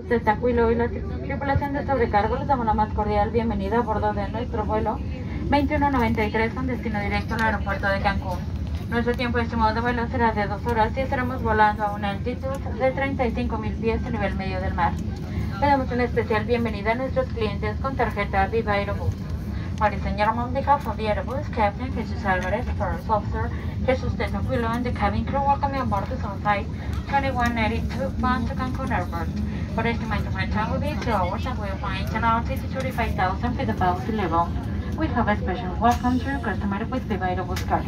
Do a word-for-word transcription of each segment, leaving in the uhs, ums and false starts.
Usted Tacuilo y la tripulación de sobrecargo les damos la más cordial bienvenida a bordo de nuestro vuelo veintiuno noventa y tres con destino directo al aeropuerto de Cancún. Nuestro tiempo estimado de vuelo será de dos horas y estaremos volando a una altitud de treinta y cinco mil pies a nivel medio del mar. Le damos una especial bienvenida a nuestros clientes con tarjeta Viva Aerobús. Ladies and gentlemen, on behalf of the Aerobús, Captain Jesus Alvarez, First Officer Jesus Tacuilo, and the cabin crew, welcome you on board the Flight twenty-one ninety-two bound to Cancun Airport. For estimated flight time will be two hours and we will find an altitude thirty-five thousand feet above sea level. We have a special welcome to your customer with Viva Aerobús card.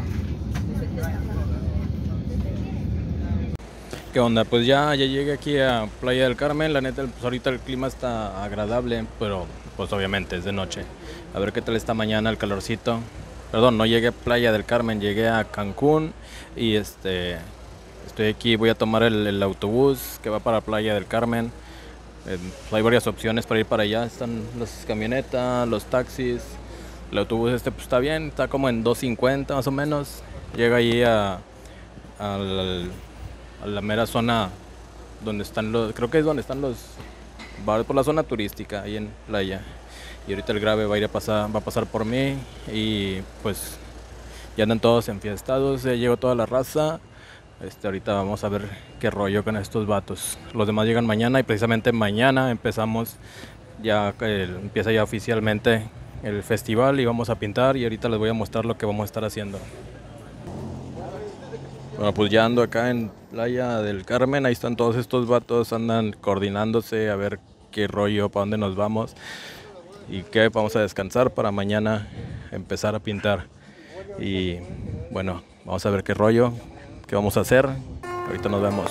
¿Qué onda? Pues ya, ya llegué aquí a Playa del Carmen. La neta, pues ahorita el clima está agradable, pero pues obviamente es de noche. A ver qué tal está mañana el calorcito. Perdón, no llegué a Playa del Carmen, llegué a Cancún y este estoy aquí, voy a tomar el, el autobús que va para Playa del Carmen. Eh, pues hay varias opciones para ir para allá, están las camionetas, los taxis. El autobús este pues está bien, está como en dos cincuenta más o menos. Llega ahí a, al a la mera zona donde están los, creo que es donde están los bares, por la zona turística ahí en Playa. Y ahorita el Grave va a ir a pasar, va a pasar por mí y pues ya andan todos enfiestados, ya llegó toda la raza. Este, ahorita vamos a ver qué rollo con estos vatos. Los demás llegan mañana y precisamente mañana empezamos ya, el, empieza ya oficialmente el festival y vamos a pintar y ahorita les voy a mostrar lo que vamos a estar haciendo. Bueno, pues ya ando acá en Playa del Carmen, ahí están todos estos vatos, andan coordinándose a ver qué rollo, para dónde nos vamos y qué vamos a descansar para mañana empezar a pintar. Y bueno, vamos a ver qué rollo, qué vamos a hacer, ahorita nos vemos.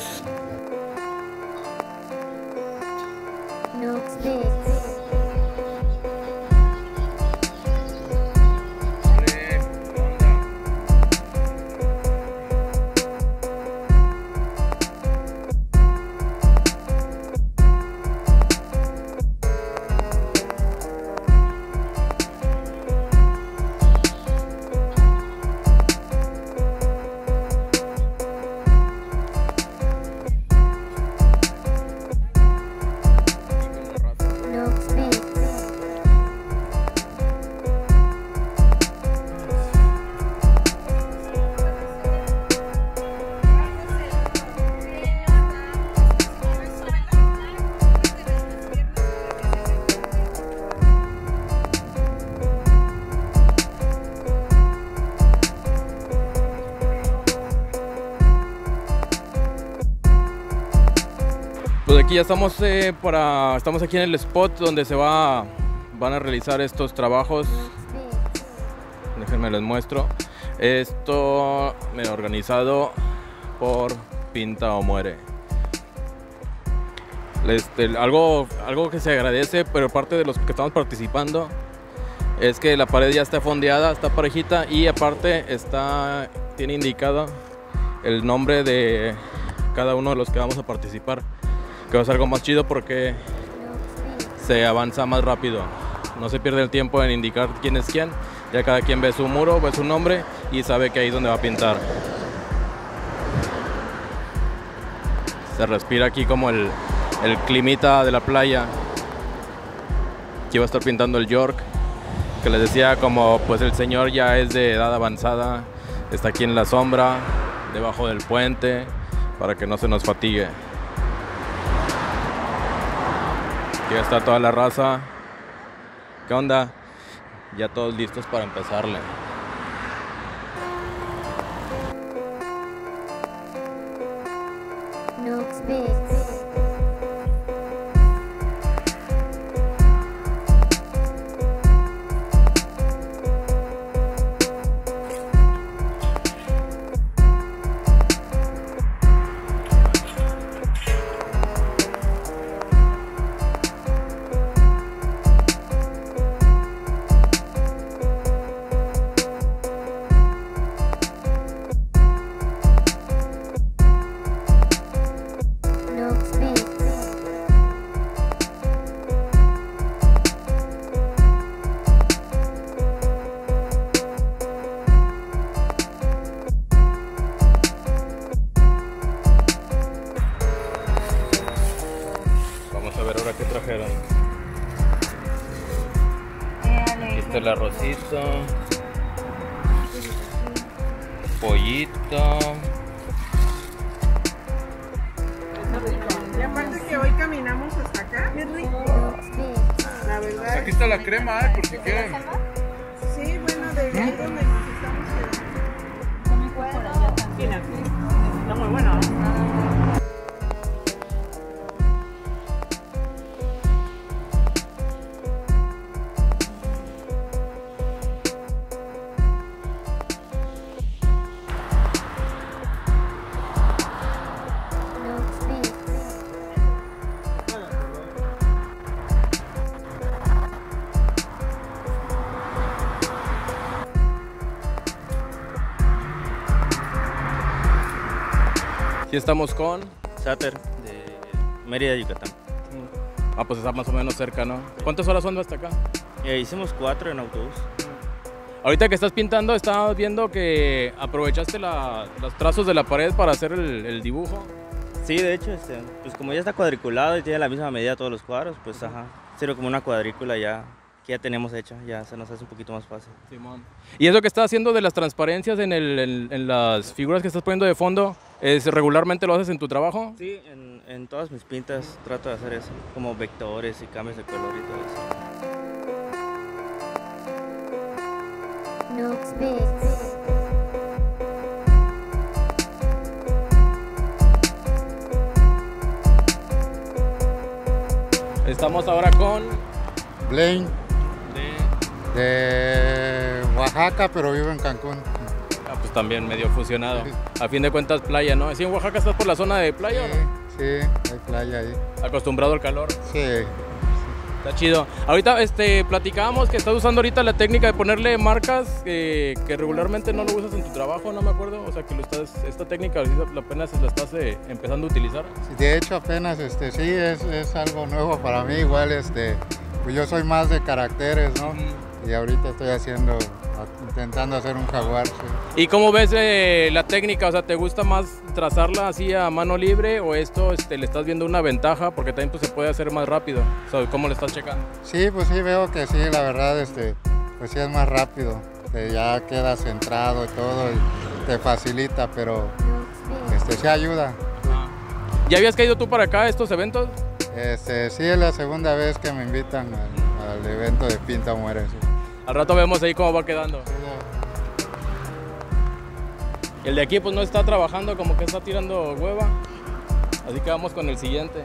Pues aquí ya estamos eh, para estamos aquí en el spot donde se va van a realizar estos trabajos. Déjenme les muestro. Esto me he organizado por Pinta o Muere. Este, algo, algo que se agradece, pero parte de los que estamos participando, es que la pared ya está fondeada, está parejita y aparte está tiene indicado el nombre de cada uno de los que vamos a participar. Que va a ser algo más chido porque se avanza más rápido, no se pierde el tiempo en indicar quién es quién, ya cada quien ve su muro, ve su nombre y sabe que ahí es donde va a pintar. Se respira aquí como el, el climita de la playa. Aquí va a estar pintando el York, que les decía, como pues el señor ya es de edad avanzada, está aquí en la sombra, debajo del puente, para que no se nos fatigue. Aquí está toda la raza. ¿Qué onda? Ya todos listos para empezarle. ver, ahora qué trajeron. Aquí está el arrocito. Pollito. Y aparte que hoy caminamos hasta acá. Qué rico. La verdad. Aquí está la crema, ¿eh? Por si quieren. Sí, bueno, de ahí donde nos estamos quedando. Está muy bueno, ¿no? Aquí estamos con... Sater, de Mérida, Yucatán. Ah, pues está más o menos cerca, ¿no? ¿Cuántas horas son hasta acá? Eh, hicimos cuatro en autobús. Ahorita que estás pintando, estábamos viendo que aprovechaste la, los trazos de la pared para hacer el, el dibujo. Sí, de hecho, este, pues como ya está cuadriculado y tiene la misma medida todos los cuadros, pues ajá, sirve como una cuadrícula ya que ya tenemos hecha, ya se nos hace un poquito más fácil. Simón. ¿Y eso que estás haciendo de las transparencias en, el, en, en las figuras que estás poniendo de fondo, es regularmente lo haces en tu trabajo? Sí, en, en todas mis pintas trato de hacer eso, como vectores y cambios de color y todo eso. Looks big. Estamos ahora con... Blaine, De... de Oaxaca, pero vivo en Cancún. Ah, pues también medio fusionado. A fin de cuentas, playa, ¿no? ¿Sí en Oaxaca estás por la zona de playa o no? Sí, sí, hay playa ahí. Acostumbrado al calor. Sí, Está chido. Ahorita este, platicábamos que estás usando ahorita la técnica de ponerle marcas eh, que regularmente no lo usas en tu trabajo, no me acuerdo. O sea, que lo estás, esta técnica ahorita apenas la estás eh, empezando a utilizar. de hecho apenas este, sí, es, es algo nuevo para mí. Igual este, pues yo soy más de caracteres, ¿no? Y ahorita estoy haciendo, intentando hacer un jaguar. Sí. ¿Y cómo ves eh, la técnica? O sea, ¿te gusta más trazarla así a mano libre o esto este, le estás viendo una ventaja? Porque también pues, se puede hacer más rápido. O sea, ¿cómo le estás checando? Sí, pues sí, veo que sí, la verdad, este, pues sí es más rápido. Que ya queda centrado y todo y te facilita, pero este, sí ayuda. ¿Ya habías caído tú para acá a estos eventos? Este, sí, es la segunda vez que me invitan al, al evento de Pinta o Muere. Sí. Al rato vemos ahí cómo va quedando. El de aquí pues no está trabajando, como que está tirando hueva. Así que vamos con el siguiente.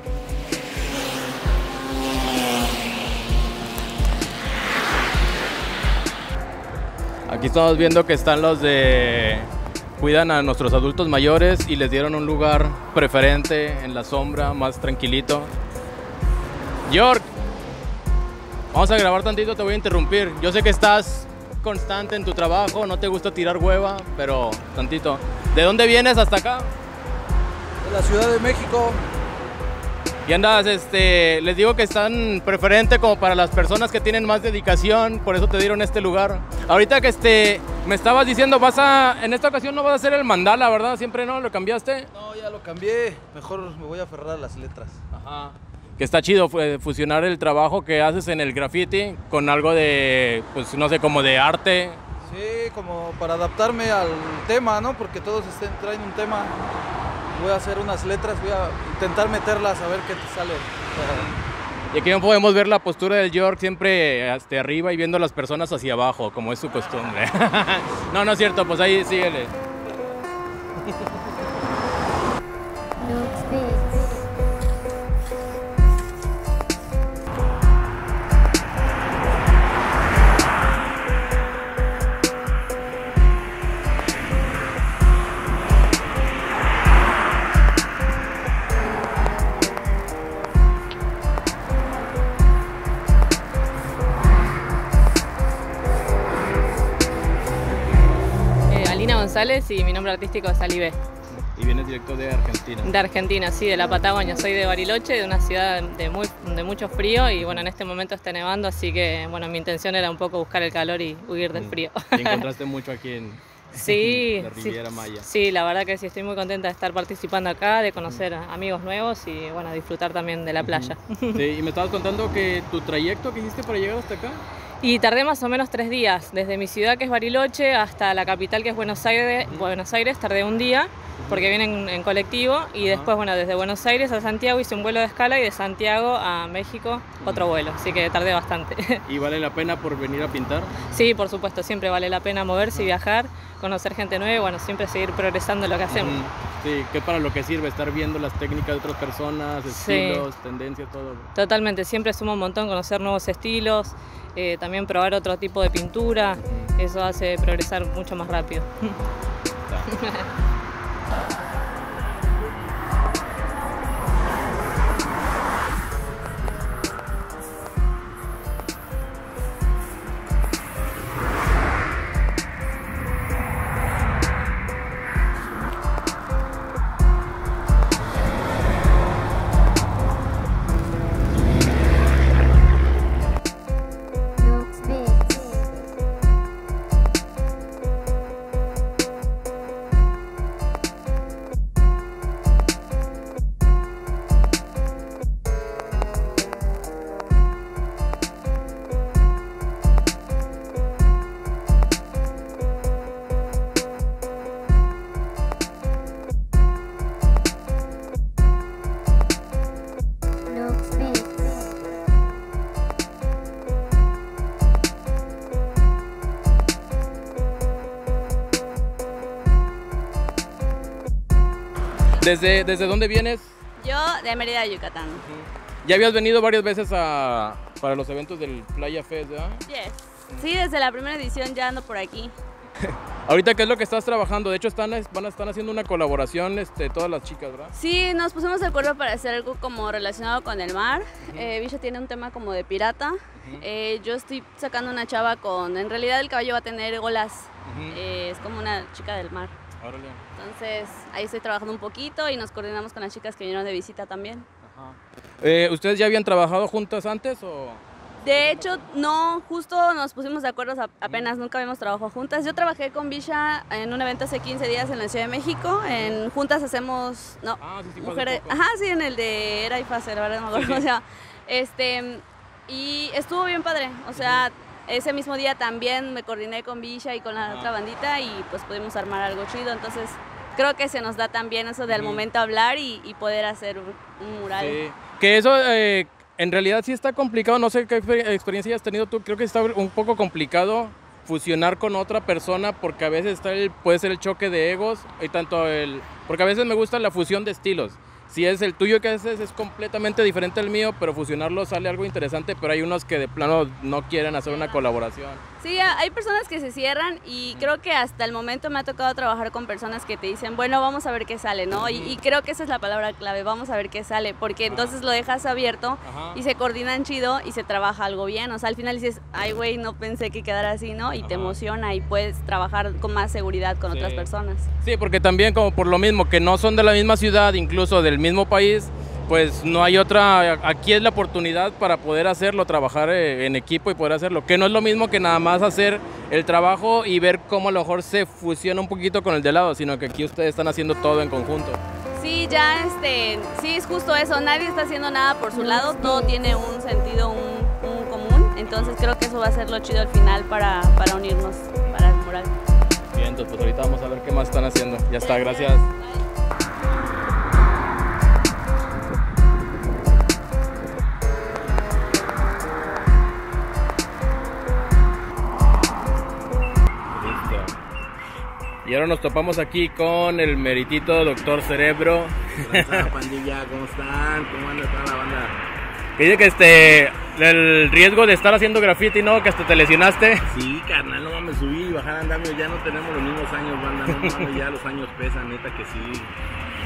Aquí estamos viendo que están los de... Cuidan a nuestros adultos mayores y les dieron un lugar preferente en la sombra, más tranquilito. York, vamos a grabar tantito, te voy a interrumpir. Yo sé que estás constante en tu trabajo, no te gusta tirar hueva, pero tantito. ¿De dónde vienes hasta acá? De la Ciudad de México. Y andas, este, les digo que están preferente como para las personas que tienen más dedicación, por eso te dieron este lugar. Ahorita que este, me estabas diciendo, vas a, en esta ocasión no vas a hacer el mandala, ¿verdad? Siempre no, ¿lo cambiaste? No, ya lo cambié. Mejor me voy a aferrar a las letras. Ajá. Que está chido fue fusionar el trabajo que haces en el graffiti con algo de, pues no sé, como de arte. Sí, como para adaptarme al tema, ¿no? Porque todos estén, traen un tema. Voy a hacer unas letras, voy a intentar meterlas a ver qué te sale. Y aquí no podemos ver la postura del York siempre hasta arriba y viendo a las personas hacia abajo, como es su costumbre. No, no es cierto, pues ahí síguele. Looks big. González y mi nombre artístico es Alibe. Y vienes directo de Argentina. De Argentina, sí, de la Patagonia. Soy de Bariloche, de una ciudad de, muy, de mucho frío y bueno, en este momento está nevando, así que bueno, mi intención era un poco buscar el calor y huir del frío. ¿Y encontraste mucho aquí en, Sí, la sí, Riviera Maya. sí, la verdad que sí, estoy muy contenta de estar participando acá, de conocer a amigos nuevos y bueno, disfrutar también de la playa. Sí, y me estabas contando que tu trayecto que hiciste para llegar hasta acá. Y tardé más o menos tres días, desde mi ciudad que es Bariloche hasta la capital que es Buenos Aires, Buenos Aires tardé un día porque vienen en colectivo y después bueno, desde Buenos Aires a Santiago hice un vuelo de escala y de Santiago a México otro vuelo, así que tardé bastante. ¿Y vale la pena por venir a pintar? Sí, por supuesto, siempre vale la pena moverse y viajar, conocer gente nueva y bueno, siempre seguir progresando en lo que hacemos. Sí, que para lo que sirve estar viendo las técnicas de otras personas, estilos, sí. tendencias, todo. Totalmente, siempre suma un montón conocer nuevos estilos, eh, también probar otro tipo de pintura, eso hace progresar mucho más rápido. ¿Desde, ¿Desde dónde vienes? Yo de Mérida, Yucatán. ¿Ya habías venido varias veces a, para los eventos del Playa Fest, ¿verdad? Yes. Sí, desde la primera edición ya ando por aquí. Ahorita, ¿qué es lo que estás trabajando? De hecho, están, van a estar haciendo una colaboración este, todas las chicas, ¿verdad? Sí, nos pusimos de acuerdo para hacer algo como relacionado con el mar. Uh-huh. eh, Bisha tiene un tema como de pirata. Uh-huh. eh, yo estoy sacando una chava con... En realidad el caballo va a tener olas. Uh-huh. eh, es como una chica del mar. Órale. Entonces, ahí estoy trabajando un poquito y nos coordinamos con las chicas que vinieron de visita también. Ajá. Eh, ¿Ustedes ya habían trabajado juntas antes o...? De hecho, no, justo nos pusimos de acuerdo apenas, nunca habíamos trabajado juntas. Yo trabajé con Bisha en un evento hace quince días en la Ciudad de México. En juntas hacemos, no, ah, sí, sí, mujeres, ajá, sí, en el de Era y Fase, la verdad no me acuerdo, sí, sí. O sea, este, y estuvo bien padre, o sea, ese mismo día también me coordiné con Bisha y con la ah. otra bandita y pues pudimos armar algo chido, entonces creo que se nos da también eso de al momento hablar y, y poder hacer un, un mural. Sí. Que eso... Eh... En realidad sí está complicado, no sé qué experiencia has tenido tú, creo que está un poco complicado fusionar con otra persona porque a veces está el, puede ser el choque de egos y tanto el, porque a veces me gusta la fusión de estilos. Si es el tuyo que haces es completamente diferente al mío, pero fusionarlo sale algo interesante, pero hay unos que de plano no quieren hacer una colaboración. Sí, hay personas que se cierran y creo que hasta el momento me ha tocado trabajar con personas que te dicen, bueno, vamos a ver qué sale, ¿no? Y, y creo que esa es la palabra clave, vamos a ver qué sale, porque entonces lo dejas abierto Ajá. y se coordinan chido y se trabaja algo bien. O sea, al final dices, ay, güey, no pensé que quedara así, ¿no? Y Ajá. te emociona y puedes trabajar con más seguridad con sí. otras personas. Sí, porque también como por lo mismo, que no son de la misma ciudad, incluso del mismo país, pues no hay otra, aquí es la oportunidad para poder hacerlo, trabajar en equipo y poder hacerlo, que no es lo mismo que nada más hacer el trabajo y ver cómo a lo mejor se fusiona un poquito con el de lado, sino que aquí ustedes están haciendo todo en conjunto. Sí, ya este, sí es justo eso, nadie está haciendo nada por su lado, todo tiene un sentido, un, un común, entonces creo que eso va a ser lo chido al final para, para unirnos, para el mural. Bien, entonces pues ahorita vamos a ver qué más están haciendo, ya está, gracias. Y ahora nos topamos aquí con el meritito Doctor Cerebro. Hola, pandilla, ¿cómo están? ¿Cómo anda toda la banda? Que dice que este, el riesgo de estar haciendo graffiti, ¿no? Que hasta te lesionaste. Sí, carnal, no mames, subir y bajar andamios, ya no tenemos los mismos años, banda, no mames, ya los años pesan, neta que sí.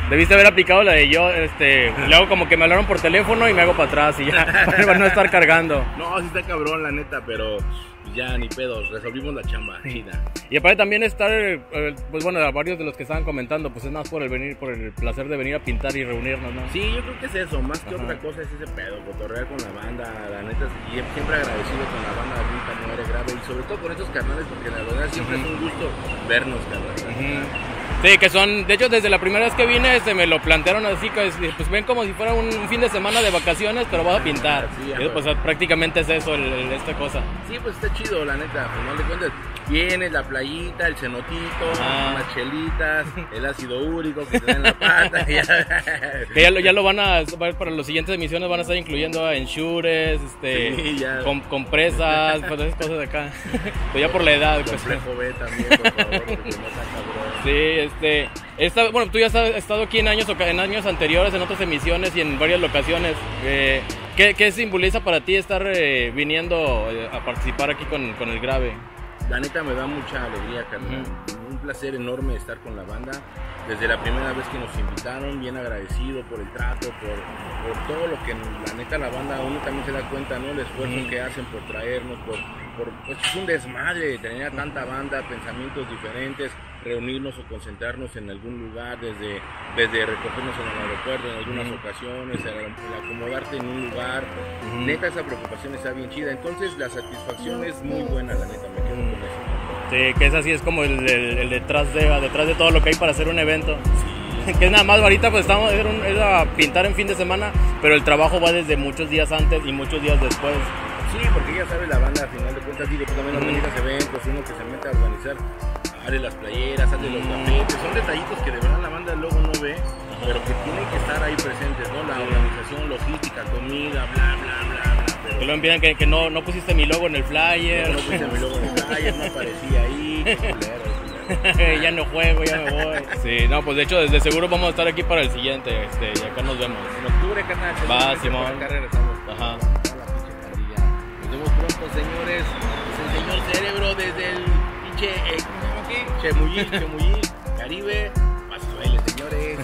Debiste haber aplicado la de yo, este, le hago como que me hablaron por teléfono y me hago para atrás y ya, para no estar cargando. No, sí está cabrón, la neta, pero ya ni pedos, resolvimos la chamba, chida. Y aparte también estar, eh, pues bueno, a varios de los que estaban comentando, pues es más por el venir, por el placer de venir a pintar y reunirnos, ¿no? Sí, yo creo que es eso, más que Ajá. otra cosa es ese pedo, cotorrear con la banda, la neta, y siempre agradecido con la banda de Nunca Muere Grave, y sobre todo con estos carnales, porque la verdad siempre Ujú. es un gusto vernos, carnal. Ujú. Sí, que son, de hecho desde la primera vez que vine este, me lo plantearon así, que pues ven como si fuera un, un fin de semana de vacaciones, pero vas a pintar. Sí, y pues prácticamente es eso, el, el- esta cosa. Sí, pues está chido, la neta, pues no le cuentas, vienes, la playita, el cenotito, Ah. unas chelitas, el ácido úrico que te da en la pata, ya. Que ya lo, ya lo van a, para las siguientes emisiones van a estar incluyendo a ensures, este, Sí, ya. com- compresas, pues esas cosas de acá. Pues ya por la edad, pues. Complejo B también, por favor, porque no está cabrón. Sí, este, esta, bueno, tú ya has estado aquí en años, oca- en años anteriores, en otras emisiones y en varias locaciones. Eh, ¿qué, ¿Qué simboliza para ti estar eh, viniendo eh, a participar aquí con, con el Grave? La neta me da mucha alegría, carnal. Un placer enorme estar con la banda. Desde la primera vez que nos invitaron, bien agradecido por el trato, por, por todo lo que la neta la banda, uno también se da cuenta, ¿no? El esfuerzo Ujú. que hacen por traernos, por, por pues es un desmadre tener a tanta banda, pensamientos diferentes, reunirnos o concentrarnos en algún lugar, desde, desde recogernos en el aeropuerto en algunas Ujú. ocasiones, el, el acomodarte en un lugar. Ujú. Neta, esa preocupación está bien chida. Entonces, la satisfacción es muy buena, la neta, me quedo con eso. Sí, que es así, es como el, el- el detrás de detrás de todo lo que hay para hacer un evento. Que es nada más, ahorita pues estamos, era, un- era pintar en fin de semana, pero el trabajo va desde muchos días antes y muchos días después. Sí, porque ya sabes, la banda al final de cuentas, digo, pues también organizas eventos, uno que se mete a organizar, haré las playeras, hace los tapetes, son detallitos que de verdad la banda luego no ve, pero que tienen que estar ahí presentes, ¿no? La organización, logística, comida, bla, bla, bla, bla. Pero Que lo envían que, que no, no pusiste mi logo en el flyer. no puse mi logo en el flyer, no aparecía ahí, qué culero, culero. Ya no juego, ya me voy. Sí, no, pues de hecho, desde seguro vamos a estar aquí para el siguiente, este, y acá nos vemos. En octubre, carnal, Va, seguramente Simón. por acá regresamos. Ajá. Toda la pinche pandilla. Nos vemos pronto, señores. Es el señor Cerebro desde el pinche, eh, ¿cómo se llama aquí? Chemuyil, Chemuyil, Caribe. Pasos a baile, señores.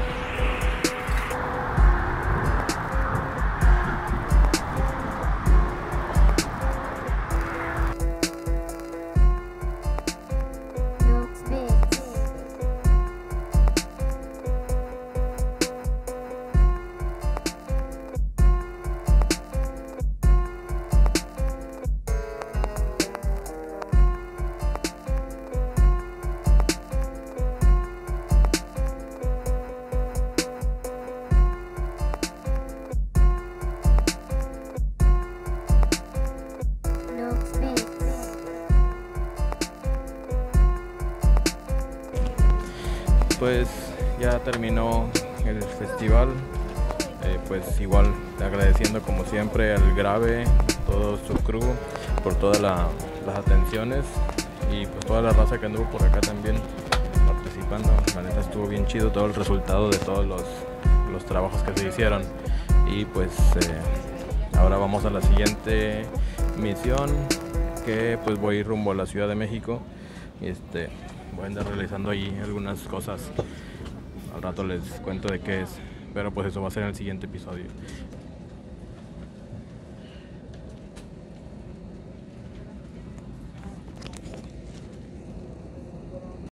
Looks big. Looks big. Pues ya terminó el festival, eh, pues igual agradeciendo como siempre al Grave, todo su crew, por todas la- las atenciones y pues toda la raza que anduvo por acá también participando. La neta estuvo bien chido todo el resultado de todos los, los trabajos que se hicieron y pues eh, ahora vamos a la siguiente misión, que pues voy rumbo a la Ciudad de México y este voy a andar realizando ahí algunas cosas. Al rato les cuento de qué es, pero pues eso va a ser en el siguiente episodio.